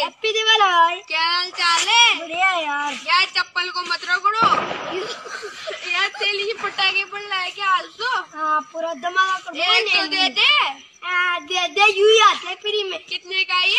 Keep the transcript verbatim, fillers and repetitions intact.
Happy Diwali. क्या हाल चाल है? बढ़िया यार। यार चप्पल को मत रगड़ो। यार तेल ही पटाखे पड़ रहा है क्या हाल तो? हाँ पूरा धमाका कर एक तो दे दे। आ, दे दे यूं ही आते फ्री में। कितने का ये?